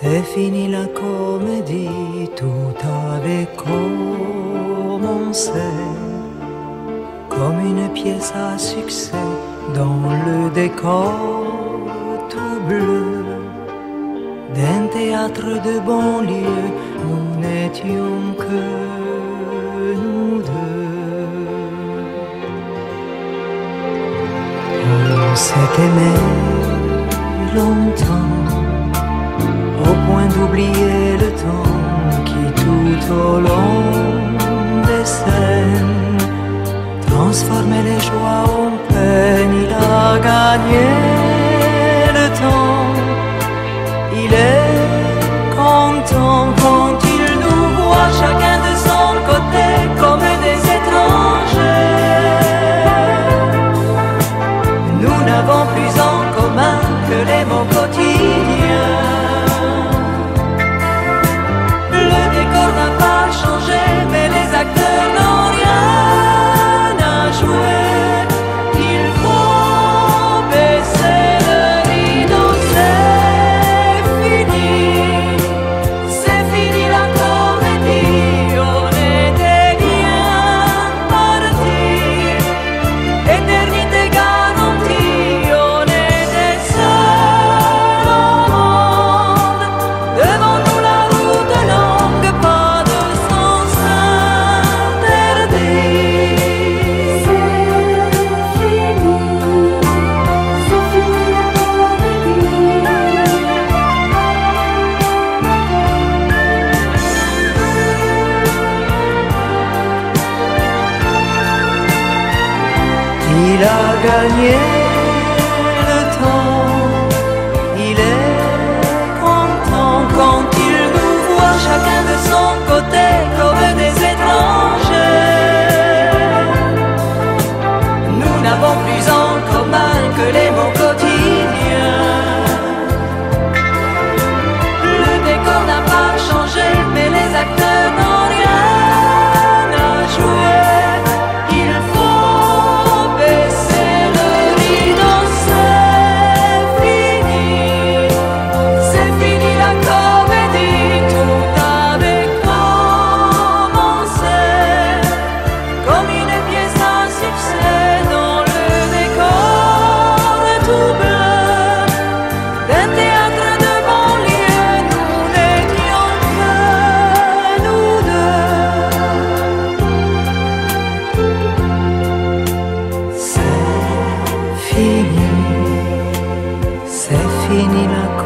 C'est fini la comédie, tout avait commencé comme une pièce à succès dans le décor tout bleu d'un théâtre de banlieue. Nous n'étions que nous deux. On s'est aimé longtemps au point d'oublier le temps qui tout au long des scènes transformait les joies en peine. Il a gagné le temps, il est content quand il nous voit chacun de son côté comme des étrangers. Nous n'avons plus en commun que les mots quotidiens. Mais les acteurs n'ont rien à jouer. Il faut baisser le rideau. C'est fini la comédie. On était bien partis. Éternité garantie. On était seuls au monde. Devant nous la route longue. Il a gagné le temps, il est content quand il nous voit chacun de son côté comme des étrangers. Nous n'avons plus en commun que les mots quotidiens. Le décor n'a pas changé, mais les acteurs n'ont rien à jouer. C'est fini la